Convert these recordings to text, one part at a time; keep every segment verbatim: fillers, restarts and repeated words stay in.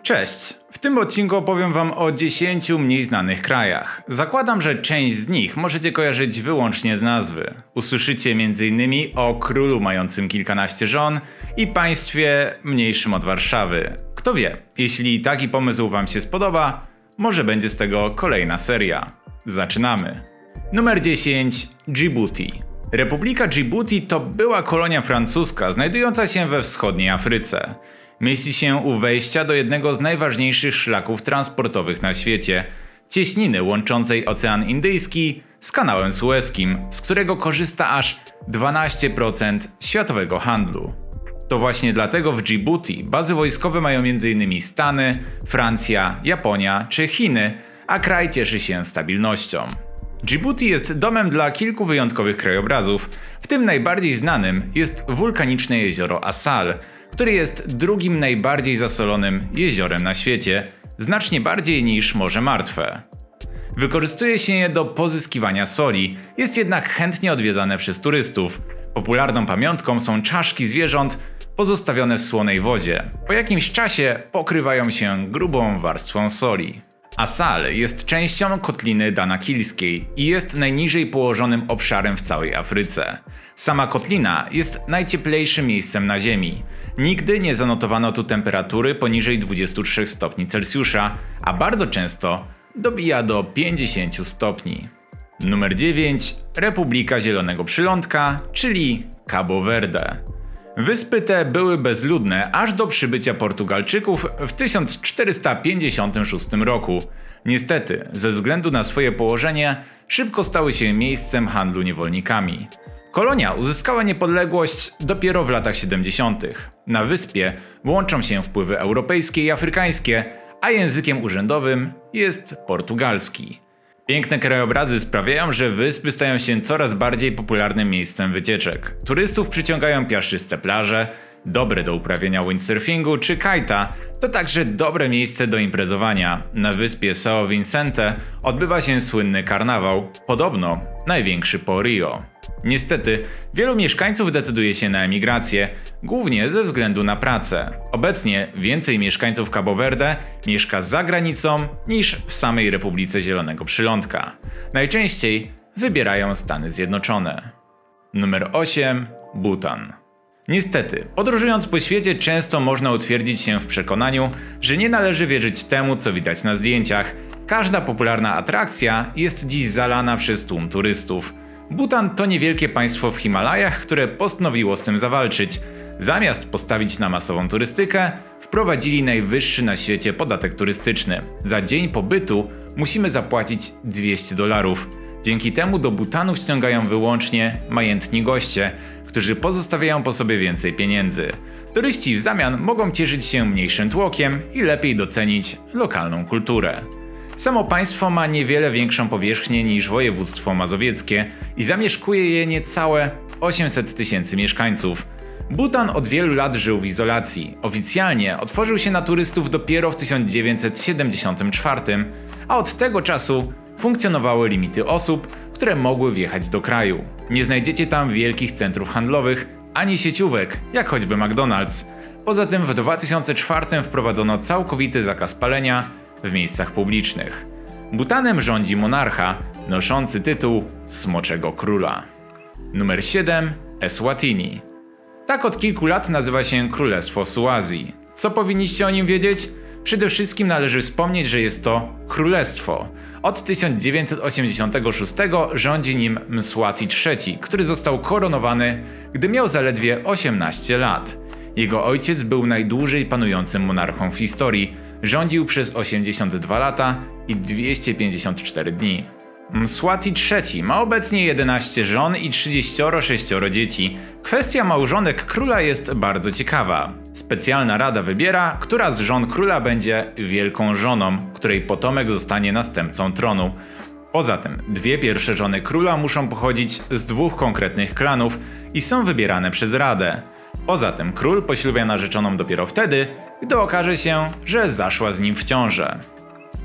Cześć! W tym odcinku opowiem wam o dziesięciu mniej znanych krajach. Zakładam, że część z nich możecie kojarzyć wyłącznie z nazwy. Usłyszycie między innymi o królu mającym kilkanaście żon i państwie mniejszym od Warszawy. Kto wie, jeśli taki pomysł wam się spodoba, może będzie z tego kolejna seria. Zaczynamy. Numer dziesięć. Dżibuti. Republika Dżibuti to była kolonia francuska znajdująca się we wschodniej Afryce. Mieści się u wejścia do jednego z najważniejszych szlaków transportowych na świecie – cieśniny łączącej Ocean Indyjski z kanałem sueskim, z którego korzysta aż dwanaście procent światowego handlu. To właśnie dlatego w Dżibuti bazy wojskowe mają między innymi Stany, Francja, Japonia czy Chiny, a kraj cieszy się stabilnością. Dżibuti jest domem dla kilku wyjątkowych krajobrazów, w tym najbardziej znanym jest wulkaniczne jezioro Assal, który jest drugim najbardziej zasolonym jeziorem na świecie, znacznie bardziej niż Morze Martwe. Wykorzystuje się je do pozyskiwania soli, jest jednak chętnie odwiedzane przez turystów. Popularną pamiątką są czaszki zwierząt pozostawione w słonej wodzie. Po jakimś czasie pokrywają się grubą warstwą soli. Assal jest częścią kotliny Danakilskiej i jest najniżej położonym obszarem w całej Afryce. Sama kotlina jest najcieplejszym miejscem na Ziemi. Nigdy nie zanotowano tu temperatury poniżej dwudziestu trzech stopni Celsjusza, a bardzo często dobija do pięćdziesięciu stopni. Numer dziewięć. Republika Zielonego Przylądka, czyli Cabo Verde. Wyspy te były bezludne aż do przybycia Portugalczyków w tysiąc czterysta pięćdziesiątym szóstym roku. Niestety, ze względu na swoje położenie, szybko stały się miejscem handlu niewolnikami. Kolonia uzyskała niepodległość dopiero w latach siedemdziesiątych. Na wyspie łączą się wpływy europejskie i afrykańskie, a językiem urzędowym jest portugalski. Piękne krajobrazy sprawiają, że wyspy stają się coraz bardziej popularnym miejscem wycieczek. Turystów przyciągają piaszczyste plaże, dobre do uprawiania windsurfingu czy kajta, to także dobre miejsce do imprezowania. Na wyspie São Vicente odbywa się słynny karnawał, podobno największy po Rio. Niestety, wielu mieszkańców decyduje się na emigrację, głównie ze względu na pracę. Obecnie więcej mieszkańców Cabo Verde mieszka za granicą niż w samej Republice Zielonego Przylądka. Najczęściej wybierają Stany Zjednoczone. Numer osiem. Butan. Niestety, podróżując po świecie często można utwierdzić się w przekonaniu, że nie należy wierzyć temu, co widać na zdjęciach. Każda popularna atrakcja jest dziś zalana przez tłum turystów. Butan to niewielkie państwo w Himalajach, które postanowiło z tym zawalczyć. Zamiast postawić na masową turystykę, wprowadzili najwyższy na świecie podatek turystyczny. Za dzień pobytu musimy zapłacić dwieście dolarów. Dzięki temu do Butanu ściągają wyłącznie majętni goście, którzy pozostawiają po sobie więcej pieniędzy. Turyści w zamian mogą cieszyć się mniejszym tłokiem i lepiej docenić lokalną kulturę. Samo państwo ma niewiele większą powierzchnię niż województwo mazowieckie i zamieszkuje je niecałe osiemset tysięcy mieszkańców. Butan od wielu lat żył w izolacji. Oficjalnie otworzył się na turystów dopiero w tysiąc dziewięćset siedemdziesiątym czwartym, a od tego czasu funkcjonowały limity osób, które mogły wjechać do kraju. Nie znajdziecie tam wielkich centrów handlowych, ani sieciówek, jak choćby McDonald's. Poza tym w dwa tysiące czwartym wprowadzono całkowity zakaz palenia w miejscach publicznych. Butanem rządzi monarcha noszący tytuł Smoczego Króla. Numer siedem. Eswatini. Tak od kilku lat nazywa się Królestwo Suazji. Co powinniście o nim wiedzieć? Przede wszystkim należy wspomnieć, że jest to królestwo. Od tysiąc dziewięćset osiemdziesiątego szóstego rządzi nim Mswati trzeci, który został koronowany, gdy miał zaledwie osiemnaście lat. Jego ojciec był najdłużej panującym monarchą w historii. Rządził przez osiemdziesiąt dwa lata i dwieście pięćdziesiąt cztery dni. Mswati trzeci ma obecnie jedenaście żon i trzydzieści sześć dzieci. Kwestia małżonek króla jest bardzo ciekawa. Specjalna rada wybiera, która z żon króla będzie wielką żoną, której potomek zostanie następcą tronu. Poza tym dwie pierwsze żony króla muszą pochodzić z dwóch konkretnych klanów i są wybierane przez radę. Poza tym król poślubia narzeczoną dopiero wtedy, gdy okaże się, że zaszła z nim w ciążę.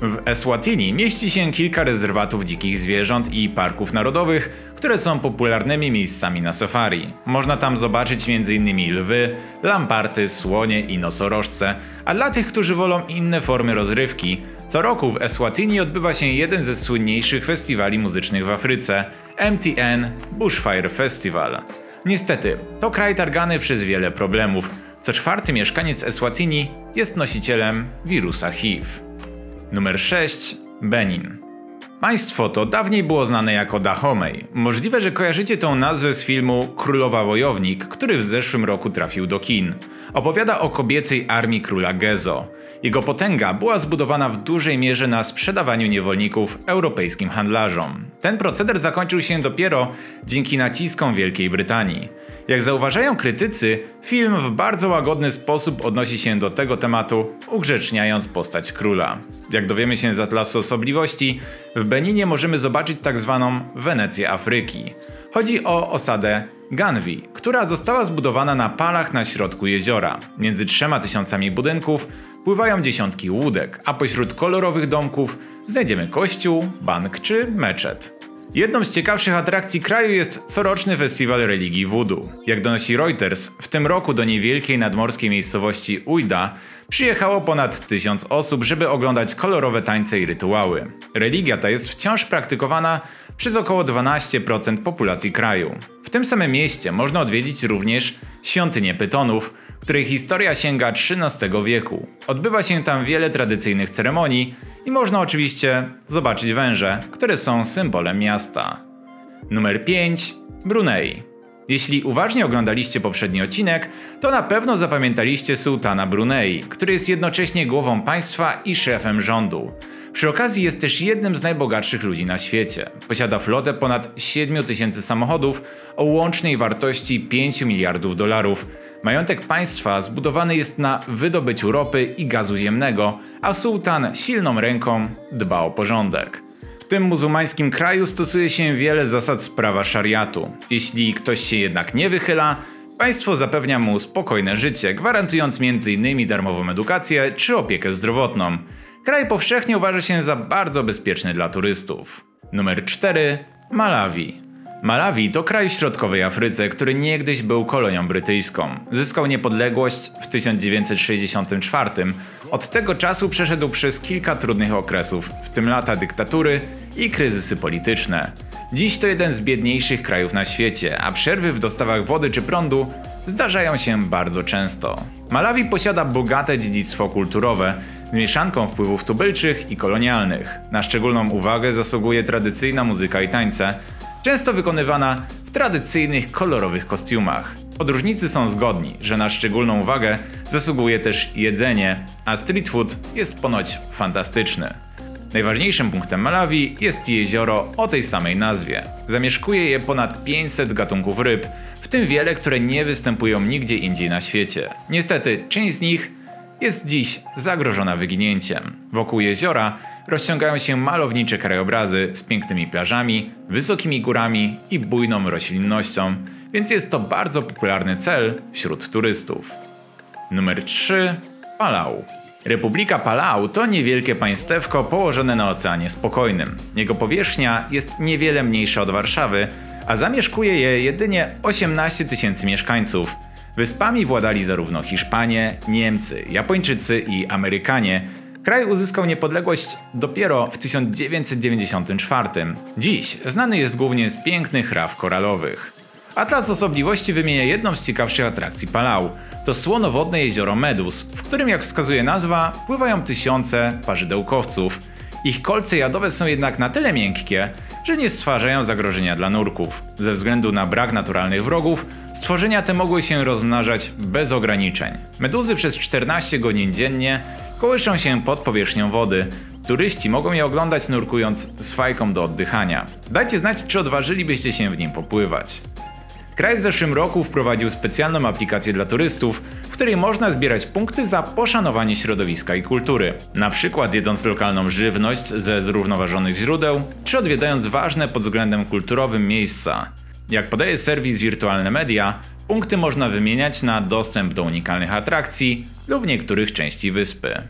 W Eswatini mieści się kilka rezerwatów dzikich zwierząt i parków narodowych, które są popularnymi miejscami na safari. Można tam zobaczyć między innymi lwy, lamparty, słonie i nosorożce, a dla tych, którzy wolą inne formy rozrywki, co roku w Eswatini odbywa się jeden ze słynniejszych festiwali muzycznych w Afryce – M T N Bushfire Festival. Niestety, to kraj targany przez wiele problemów. Co czwarty mieszkaniec Eswatini jest nosicielem wirusa H I V. Numer sześć. Benin. Państwo to dawniej było znane jako Dahomey. Możliwe, że kojarzycie tą nazwę z filmu Królowa Wojownik, który w zeszłym roku trafił do kin. Opowiada o kobiecej armii króla Gezo. Jego potęga była zbudowana w dużej mierze na sprzedawaniu niewolników europejskim handlarzom. Ten proceder zakończył się dopiero dzięki naciskom Wielkiej Brytanii. Jak zauważają krytycy, film w bardzo łagodny sposób odnosi się do tego tematu, ugrzeczniając postać króla. Jak dowiemy się z Atlasu Osobliwości, w Beninie możemy zobaczyć tak zwaną Wenecję Afryki. Chodzi o osadę Ganvi, która została zbudowana na palach na środku jeziora. Między trzema tysiącami budynków pływają dziesiątki łódek, a pośród kolorowych domków znajdziemy kościół, bank czy meczet. Jedną z ciekawszych atrakcji kraju jest coroczny festiwal religii voodoo. Jak donosi Reuters, w tym roku do niewielkiej nadmorskiej miejscowości Ujda przyjechało ponad tysiąc osób, żeby oglądać kolorowe tańce i rytuały. Religia ta jest wciąż praktykowana przez około dwanaście procent populacji kraju. W tym samym mieście można odwiedzić również świątynię Pytonów, której historia sięga trzynastego wieku. Odbywa się tam wiele tradycyjnych ceremonii i można oczywiście zobaczyć węże, które są symbolem miasta. Numer pięć. Brunei. Jeśli uważnie oglądaliście poprzedni odcinek, to na pewno zapamiętaliście sułtana Brunei, który jest jednocześnie głową państwa i szefem rządu. Przy okazji jest też jednym z najbogatszych ludzi na świecie. Posiada flotę ponad siedmiu tysięcy samochodów o łącznej wartości pięciu miliardów dolarów. Majątek państwa zbudowany jest na wydobyciu ropy i gazu ziemnego, a sułtan silną ręką dba o porządek. W tym muzułmańskim kraju stosuje się wiele zasad z prawa szariatu. Jeśli ktoś się jednak nie wychyla, państwo zapewnia mu spokojne życie, gwarantując między innymi darmową edukację czy opiekę zdrowotną. Kraj powszechnie uważa się za bardzo bezpieczny dla turystów. Numer cztery. Malawi. Malawi to kraj w środkowej Afryce, który niegdyś był kolonią brytyjską. Zyskał niepodległość w tysiąc dziewięćset sześćdziesiątym czwartym. Od tego czasu przeszedł przez kilka trudnych okresów, w tym lata dyktatury i kryzysy polityczne. Dziś to jeden z biedniejszych krajów na świecie, a przerwy w dostawach wody czy prądu zdarzają się bardzo często. Malawi posiada bogate dziedzictwo kulturowe z mieszanką wpływów tubylczych i kolonialnych. Na szczególną uwagę zasługuje tradycyjna muzyka i tańce, często wykonywana w tradycyjnych, kolorowych kostiumach. Podróżnicy są zgodni, że na szczególną uwagę zasługuje też jedzenie, a street food jest ponoć fantastyczny. Najważniejszym punktem Malawi jest jezioro o tej samej nazwie. Zamieszkuje je ponad pięćset gatunków ryb, w tym wiele, które nie występują nigdzie indziej na świecie. Niestety, część z nich jest dziś zagrożona wyginięciem. Wokół jeziora rozciągają się malownicze krajobrazy z pięknymi plażami, wysokimi górami i bujną roślinnością, więc jest to bardzo popularny cel wśród turystów. Numer trzy. Palau. Republika Palau to niewielkie państewko położone na Oceanie Spokojnym. Jego powierzchnia jest niewiele mniejsza od Warszawy, a zamieszkuje je jedynie osiemnaście tysięcy mieszkańców. Wyspami władali zarówno Hiszpanie, Niemcy, Japończycy i Amerykanie. Kraj uzyskał niepodległość dopiero w tysiąc dziewięćset dziewięćdziesiątym czwartym. Dziś znany jest głównie z pięknych raw koralowych. Atlas Osobliwości wymienia jedną z ciekawszych atrakcji Palau. To słonowodne jezioro Medus, w którym, jak wskazuje nazwa, pływają tysiące parzydełkowców. Ich kolce jadowe są jednak na tyle miękkie, że nie stwarzają zagrożenia dla nurków. Ze względu na brak naturalnych wrogów, stworzenia te mogły się rozmnażać bez ograniczeń. Meduzy przez czternaście godzin dziennie kołyszą się pod powierzchnią wody. Turyści mogą je oglądać nurkując z fajką do oddychania. Dajcie znać, czy odważylibyście się w nim popływać. Kraj w zeszłym roku wprowadził specjalną aplikację dla turystów, w której można zbierać punkty za poszanowanie środowiska i kultury. Na przykład jedząc lokalną żywność ze zrównoważonych źródeł, czy odwiedzając ważne pod względem kulturowym miejsca. Jak podaje serwis Wirtualne Media, punkty można wymieniać na dostęp do unikalnych atrakcji lub niektórych części wyspy.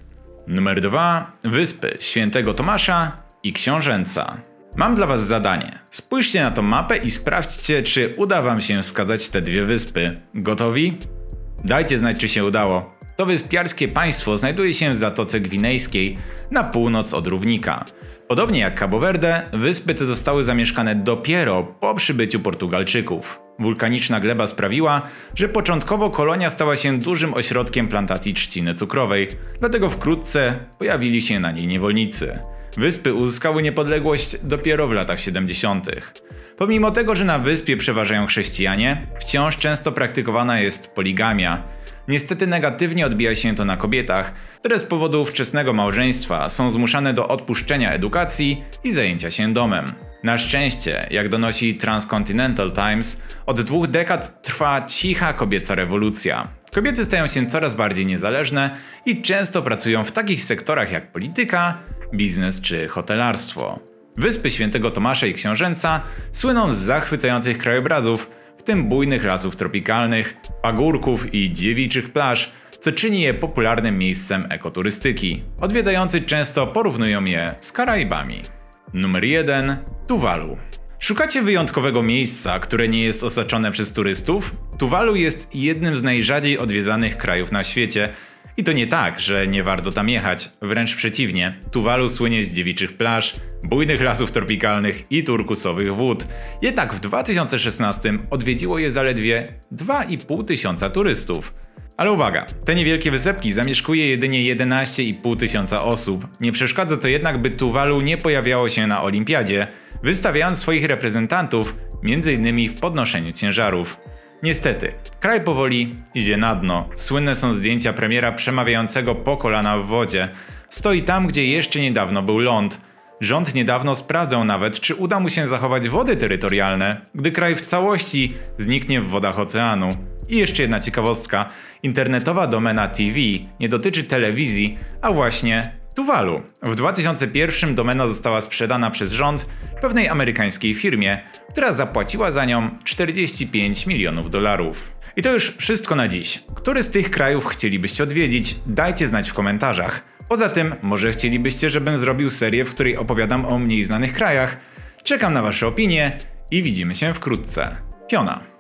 Numer dwa. Wyspy Świętego Tomasza i Książęca. Mam dla was zadanie. Spójrzcie na tą mapę i sprawdźcie, czy uda wam się wskazać te dwie wyspy. Gotowi? Dajcie znać, czy się udało. To wyspiarskie państwo znajduje się w Zatoce Gwinejskiej na północ od równika. Podobnie jak Cabo Verde, wyspy te zostały zamieszkane dopiero po przybyciu Portugalczyków. Wulkaniczna gleba sprawiła, że początkowo kolonia stała się dużym ośrodkiem plantacji trzciny cukrowej, dlatego wkrótce pojawili się na niej niewolnicy. Wyspy uzyskały niepodległość dopiero w latach siedemdziesiątych. Pomimo tego, że na wyspie przeważają chrześcijanie, wciąż często praktykowana jest poligamia. Niestety negatywnie odbija się to na kobietach, które z powodu wczesnego małżeństwa są zmuszane do odpuszczenia edukacji i zajęcia się domem. Na szczęście, jak donosi Transcontinental Times, od dwóch dekad trwa cicha kobieca rewolucja. Kobiety stają się coraz bardziej niezależne i często pracują w takich sektorach jak polityka, biznes czy hotelarstwo. Wyspy Świętego Tomasza i Książęca słyną z zachwycających krajobrazów, w tym bujnych lasów tropikalnych, pagórków i dziewiczych plaż, co czyni je popularnym miejscem ekoturystyki. Odwiedzający często porównują je z Karaibami. Numer jeden. Tuwalu. Szukacie wyjątkowego miejsca, które nie jest osaczone przez turystów? Tuwalu jest jednym z najrzadziej odwiedzanych krajów na świecie. I to nie tak, że nie warto tam jechać, wręcz przeciwnie. Tuwalu słynie z dziewiczych plaż, bujnych lasów tropikalnych i turkusowych wód. Jednak w dwa tysiące szesnastym odwiedziło je zaledwie dwa i pół tysiąca turystów. Ale uwaga, te niewielkie wysepki zamieszkuje jedynie jedenaście i pół tysiąca osób. Nie przeszkadza to jednak, by Tuwalu nie pojawiało się na olimpiadzie, wystawiając swoich reprezentantów między innymi w podnoszeniu ciężarów. Niestety, kraj powoli idzie na dno. Słynne są zdjęcia premiera przemawiającego po kolana w wodzie. Stoi tam, gdzie jeszcze niedawno był ląd. Rząd niedawno sprawdzał nawet, czy uda mu się zachować wody terytorialne, gdy kraj w całości zniknie w wodach oceanu. I jeszcze jedna ciekawostka. Internetowa domena T V nie dotyczy telewizji, a właśnie Tuwalu. W dwa tysiące pierwszym domena została sprzedana przez rząd pewnej amerykańskiej firmie, która zapłaciła za nią czterdzieści pięć milionów dolarów. I to już wszystko na dziś. Który z tych krajów chcielibyście odwiedzić? Dajcie znać w komentarzach. Poza tym, może chcielibyście, żebym zrobił serię, w której opowiadam o mniej znanych krajach? Czekam na wasze opinie i widzimy się wkrótce. Piona.